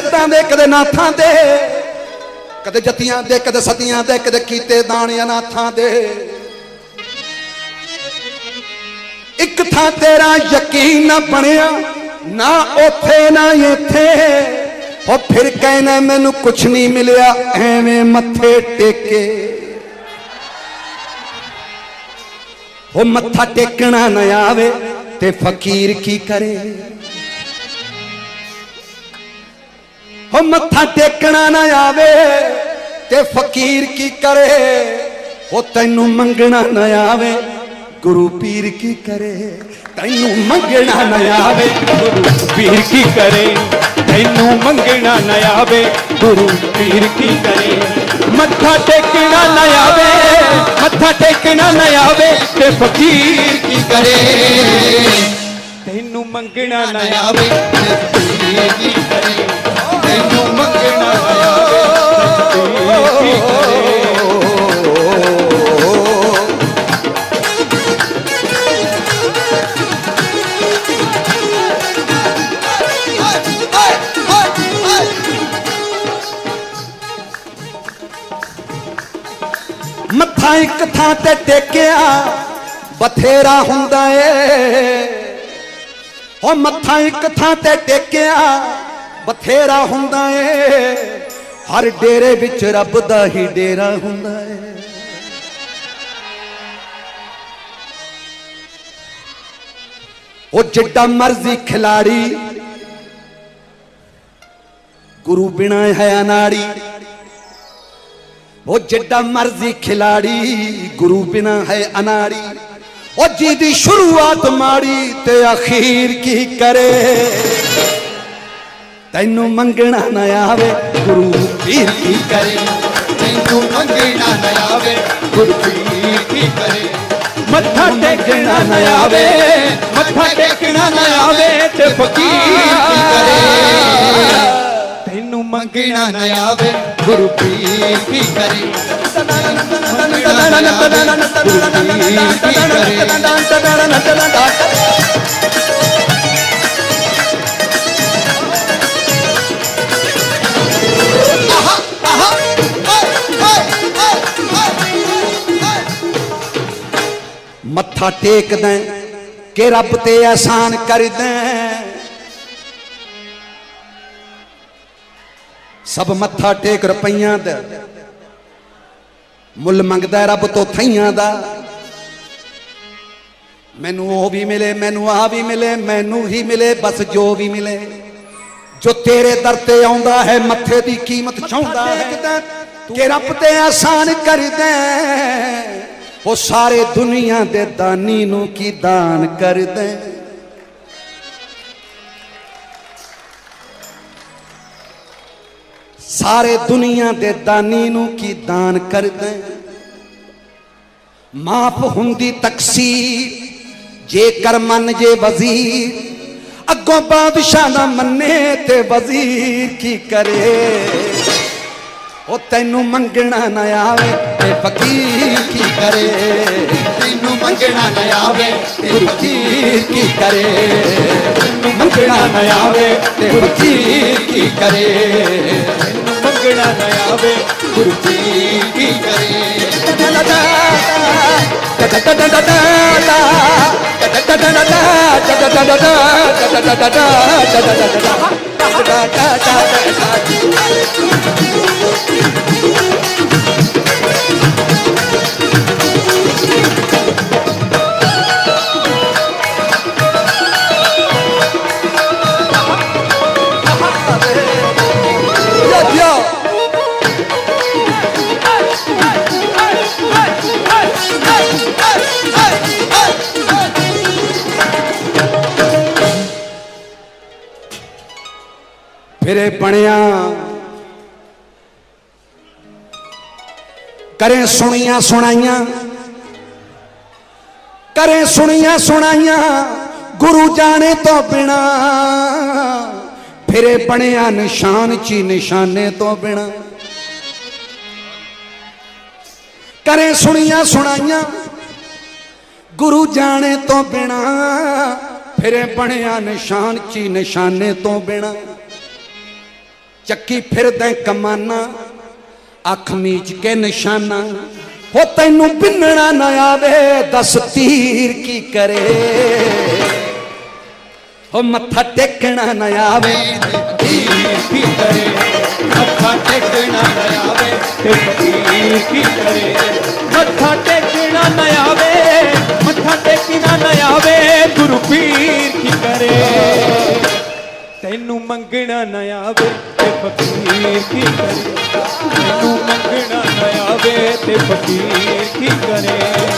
सिद्धां दे कदे नाथां दे, कदे जतियां दे कदे सतियां दे, कदे कीते दान अनाथां दे। एक था तेरा यकीन ना बनिया ना ओथे ना इथे, और फिर कहना मैनू कुछ नहीं मिलिया एवें मथे टेके। वो मत्था टेकना न आवे ते फकीर की करे, हो मत्था टेकना न आवे ते फकीर की करे। वो तैनू मंगना न आवे गुरु पीर की करे, तैनू मंगना न आवे गुरु पीर की करे, तैनू मंगना न आवे गुरु पीर की करे। मत्था टेकना न आवे, मत्था टेकना न आवे ते फकीर की करे, तैनू मंगना न आवे पीर की करे, तैनू मंगना न आवे पीर की करे। मत्था एक थां ते टेकिया बथेरा हुंदा ए, ओ मत्था एक थां ते टेकिया बथेरा हुंदा ए। हर डेरे विच रब दा ही डेरा हुंदा ए। ओ जिड्डा मर्जी खिलाड़ी गुरु बिना है अनाड़ी, वो जिड्डा मर्जी खिलाड़ी गुरु बिना है अनाड़ी। वो जी शुरुआत माड़ी ते आखिर की करे, तैनू मंगना न आवे गुरु पीर की करे, तैनू मंगना न आवे गुरु पीर की करे। मत्था टेकना न आवे, मत्था टेकना न आवे ते फकीर की करे, तैनू मंगना न आवे गुरु पीर की करे, मंगना न आवे गुरु पीर की करे। मत्था टेक दें के रब ते एहसान कर दें, सब मत्था टेक रुपइयां दा मुल मंगदा रब तो थइयां दा। मैनू ओ भी मिले मैनू आ भी मिले मैनू ही मिले बस जो भी मिले। जो तेरे दर ते आउंदा है मत्थे दी कीमत चाहुंदा है कि रब ते एहसान कर दे। वो सारे दुनिया दे दानी नू की दान कर दे। सारे दुनिया दे दानी नू की दान कर दे। माफ हुंदी तकसीर जे कर मन जे वजीर, अगों बादशाह ना मन्ने ते वजीर की करे। ओ तैनू मंगना न आवे ते फकीर की करे, तैनू मंगना न आवे ते फकीर की करे, मंगना न आवे ते फकीर की करे, मंगना न आवे फकीर की करे। फिरे बनिया करें सुनिया सुनाइया, करें सुनिया सुनाइया गुरु जाने तो बिना। फिरे बनिया निशान ची निशाने तो बिना। करें सुनिया सुनाइया गुरु जाने तो बिना। फिरे बनिया निशान ची निशाने तो बिना। चक्की फिर दे कमाना अख मीच के निशाना हो तैनू बिनना न आवे दस तीर की करे हो मत्था टेकना न आवे तीर की करे मत्था टेकना न आवे तीर की करे मत्था टेकना न आवे मत्था टेकना न आवे गुरु पीर की करे तैनू मंगना न आवे ते फकीर की करे तैनू मंगना न आवे ते फकीर की करे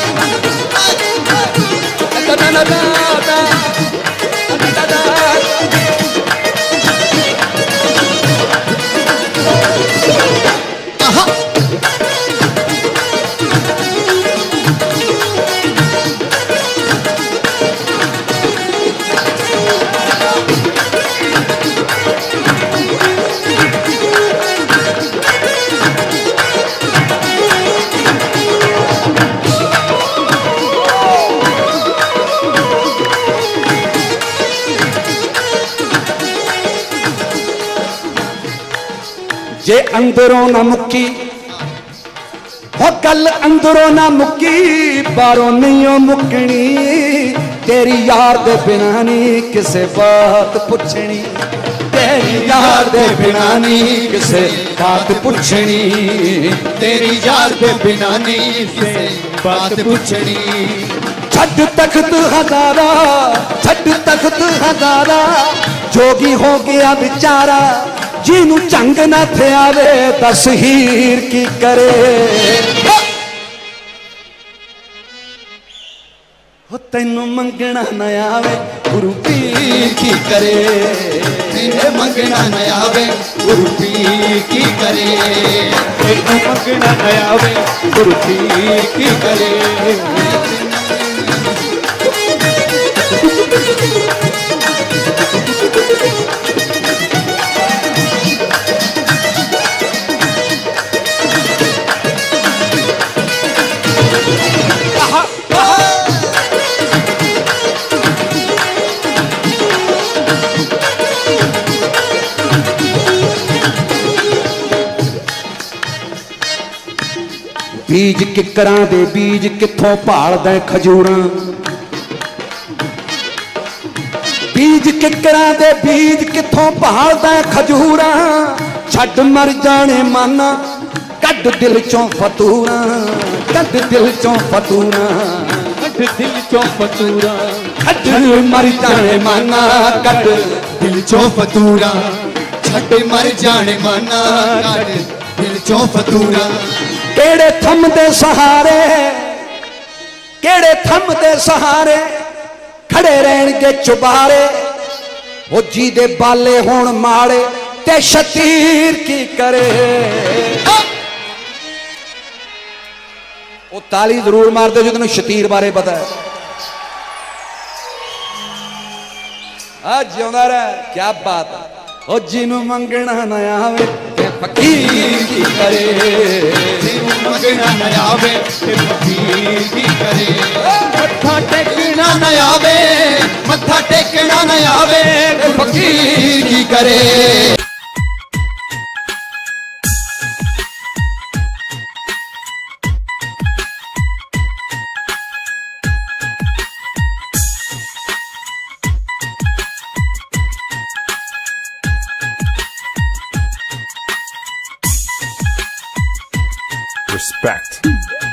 जे अंदरों ना मुक्की हो गल अंदरों ना मुक्की बारों नहीं मुकनी तेरी यार दे बिना नहीं किसे बात पुछनी तेरी यार दे बिना नहीं किसे बात पुछनी तेरी यार दे बिना नहीं किसे बात पुछनी छड़ तख्त हजारा छड़ तख्त हजारा जोगी हो गया बेचारा जिनू चंग न थे आवे दस हीर की करे हो तैनू मंगना न आवे गुरु पीर की करे तैनू मंगना न आवे गुरु पीर की करे तैनू मंगना न आवे गुरु पीर की करे बीज किकरां दे बीज किथों भालदा खजूरां बीज किकरां दे बीज किथों भालदा खजूरां छड़ मर जाने माना कड दिल चों फतूरां कड दिल चों फतूरां कड दिल चों फतूरां कड मर जाने माना कड दिल चों फतूरां छड़ मर जाने माना कड दिल चों फतूरां केड़े थम दे सहारे केड़े थम दे सहारे खड़े रहणगे चुबारे ओ जी दे बाले होण माड़े ते शतीर की करे ओ ताली जरूर मार दे जो शतीर बारे पता है आज जिंदा रह क्या बात है ओ जिनू मंगना न आवे ते फकीर की करे जिनू मंगना न आवे ते फकीर की करे मत्था टेकना न आवे मत्था टेकना न आवे ते फकीर की करे Respect.